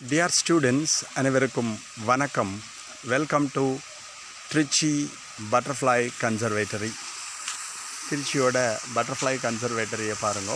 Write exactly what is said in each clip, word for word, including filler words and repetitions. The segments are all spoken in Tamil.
Dear students, அனைவருக்கும் வணக்கம். Welcome to Trichy Butterfly Conservatory. திருச்சியோட பட்டர்ஃப்ளை கன்சர்வேட்டரியை பாருங்க.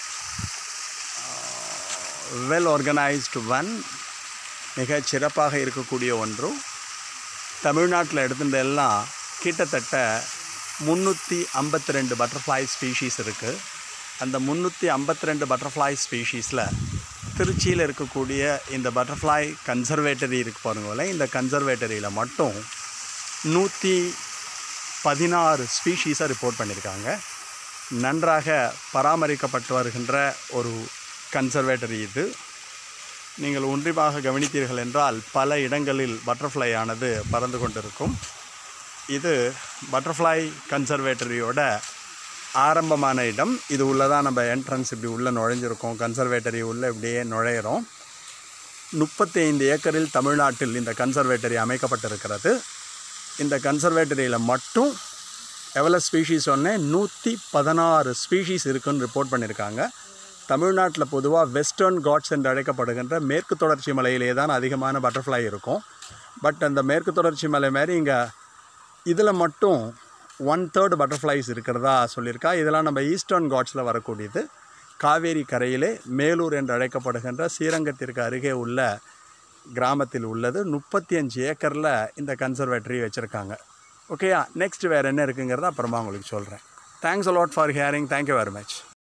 வெல் ஆர்கனைஸ்டு ஒன், மிக சிறப்பாக இருக்கக்கூடிய ஒன்று. தமிழ்நாட்டில் எடுத்துகிட்ட எல்லாம் கிட்டத்தட்ட முந்நூற்றி ஐம்பத்தி ரெண்டு பட்டர்ஃப்ளை ஸ்பீஷீஸ் இருக்குது. அந்த முந்நூற்றி ஐம்பத்தி ரெண்டு பட்டர்ஃப்ளை ஸ்பீஷீஸில் திருச்சியில் இருக்கக்கூடிய இந்த பட்டர்ஃப்ளை கன்சர்வேட்டரி இருக்கு பாருங்களேன். இந்த கன்சர்வேட்டரியில் மட்டும் நூற்றி பதினாறு ஸ்பீஷீஸை ரிப்போர்ட் பண்ணியிருக்காங்க. நன்றாக பராமரிக்கப்பட்டு வருகின்ற ஒரு கன்சர்வேட்டரி இது. நீங்கள் ஒன்றிப்பாக கவனித்தீர்கள் என்றால் பல இடங்களில் பட்டர்ஃப்ளை ஆனது பறந்து கொண்டிருக்கும். இது பட்டர்ஃப்ளை கன்சர்வேட்டரியோட ஆரம்பமான இடம். இது உள்ளதான் நம்ம என்ட்ரன்ஸ் இப்படி உள்ளே நுழைஞ்சிருக்கோம். கன்சர்வேட்டரி உள்ளே இப்படியே நுழையிறோம். முப்பத்தி ஐந்து ஏக்கரில் தமிழ்நாட்டில் இந்த கன்சர்வேட்டரி அமைக்கப்பட்டிருக்கிறது. இந்த கன்சர்வேட்டரியில் மட்டும் எவ்வளோ ஸ்பீஷீஸ் சொன்னேன், நூற்றி பதினாறு ஸ்பீஷீஸ் இருக்குன்னு ரிப்போர்ட் பண்ணியிருக்காங்க. தமிழ்நாட்டில் பொதுவாக வெஸ்டர்ன் காட்ஸ் என்று அழைக்கப்படுகின்ற மேற்கு தொடர்ச்சி மலையிலே தான் அதிகமான பட்டர்ஃப்ளை இருக்கும். பட் அந்த மேற்கு தொடர்ச்சி மலை மாதிரி இங்கே இதில் மட்டும் ஒன் தேர்ட் பட்டர்ஃப்ளைஸ் இருக்கிறதா சொல்லியிருக்கா. இதெல்லாம் நம்ம ஈஸ்டர்ன் காட்ஸில் வரக்கூடியது. காவேரி கரையிலே மேலூர் என்று அழைக்கப்படுகின்ற ஸ்ரீரங்கத்திற்கு அருகே உள்ள கிராமத்தில் உள்ளது. முப்பத்தி அஞ்சு ஏக்கரில் இந்த கன்சர்வேட்டரி வச்சுருக்காங்க. ஓகேயா, நெக்ஸ்ட் வேறு என்ன இருக்குங்கிறத அப்புறமா உங்களுக்கு சொல்கிறேன். Thanks a lot for hearing. Thank you very much.